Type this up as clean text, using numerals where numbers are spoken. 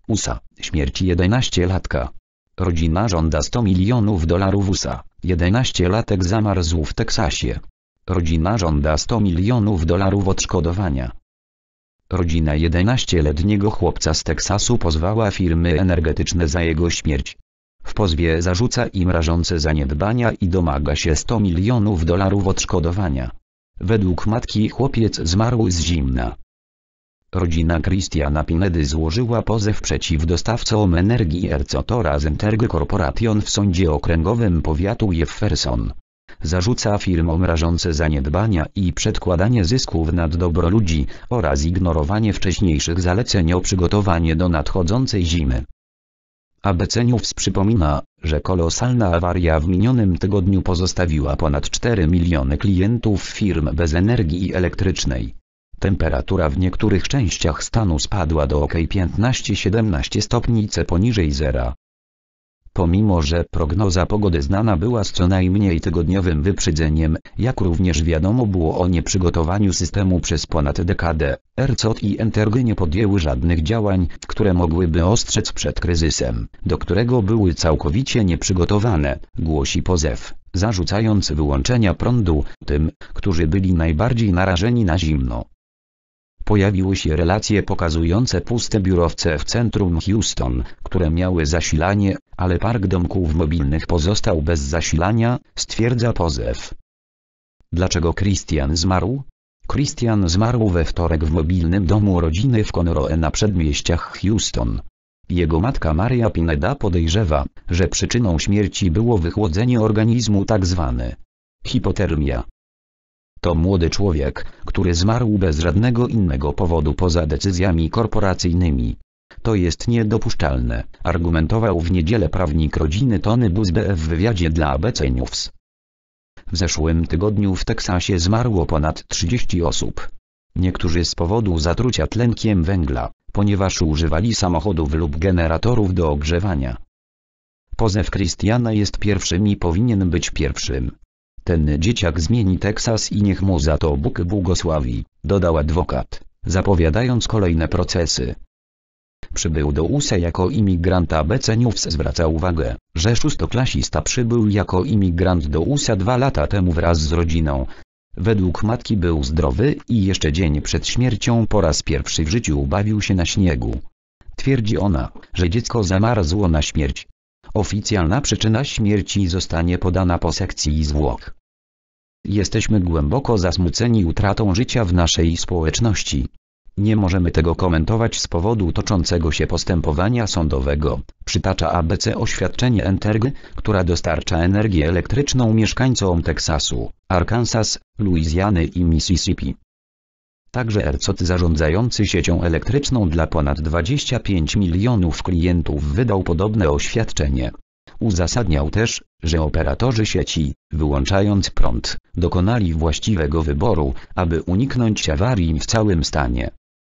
USA, śmierć 11-latka. Rodzina żąda $100 milionów USA. 11-latek zamarzł w Teksasie. Rodzina żąda $100 milionów odszkodowania. Rodzina 11-letniego chłopca z Teksasu pozwała firmy energetyczne za jego śmierć. W pozwie zarzuca im rażące zaniedbania i domaga się $100 milionów odszkodowania. Według matki chłopiec zmarł z zimna. Rodzina Christiana Pinedy złożyła pozew przeciw dostawcom energii ERCOT oraz Entergy Corporation w Sądzie Okręgowym Powiatu Jefferson. Zarzuca firmom rażące zaniedbania i przedkładanie zysków nad dobro ludzi oraz ignorowanie wcześniejszych zaleceń o przygotowanie do nadchodzącej zimy. ABC News przypomina, że kolosalna awaria w minionym tygodniu pozostawiła ponad 4 miliony klientów firm bez energii elektrycznej. Temperatura w niektórych częściach stanu spadła do ok. 15–17 stopni C poniżej zera. Pomimo że prognoza pogody znana była z co najmniej tygodniowym wyprzedzeniem, jak również wiadomo było o nieprzygotowaniu systemu przez ponad dekadę, ERCOT i Entergy nie podjęły żadnych działań, które mogłyby ostrzec przed kryzysem, do którego były całkowicie nieprzygotowane, głosi pozew, zarzucając wyłączenia prądu tym, którzy byli najbardziej narażeni na zimno. Pojawiły się relacje pokazujące puste biurowce w centrum Houston, które miały zasilanie, ale park domków mobilnych pozostał bez zasilania, stwierdza pozew. Dlaczego Christian zmarł? Christian zmarł we wtorek w mobilnym domu rodziny w Conroe na przedmieściach Houston. Jego matka Maria Pineda podejrzewa, że przyczyną śmierci było wychłodzenie organizmu tzw. hipotermia. To młody człowiek, który zmarł bez żadnego innego powodu poza decyzjami korporacyjnymi. To jest niedopuszczalne, argumentował w niedzielę prawnik rodziny Tony Buzbee w wywiadzie dla ABC News. W zeszłym tygodniu w Teksasie zmarło ponad 30 osób. Niektórzy z powodu zatrucia tlenkiem węgla, ponieważ używali samochodów lub generatorów do ogrzewania. Pozew Christiana jest pierwszym i powinien być pierwszym. Ten dzieciak zmieni Teksas i niech mu za to Bóg błogosławi, dodał adwokat, zapowiadając kolejne procesy. Przybył do USA jako imigrant. ABC News zwraca uwagę, że szóstoklasista przybył jako imigrant do USA 2 lata temu wraz z rodziną. Według matki był zdrowy i jeszcze dzień przed śmiercią po raz pierwszy w życiu bawił się na śniegu. Twierdzi ona, że dziecko zamarzło na śmierć. Oficjalna przyczyna śmierci zostanie podana po sekcji zwłok. Jesteśmy głęboko zasmuceni utratą życia w naszej społeczności. Nie możemy tego komentować z powodu toczącego się postępowania sądowego, przytacza ABC oświadczenie Entergy, która dostarcza energię elektryczną mieszkańcom Teksasu, Arkansas, Luizjany i Mississippi. Także ERCOT zarządzający siecią elektryczną dla ponad 25 milionów klientów wydał podobne oświadczenie. Uzasadniał też, że operatorzy sieci, wyłączając prąd, dokonali właściwego wyboru, aby uniknąć awarii w całym stanie.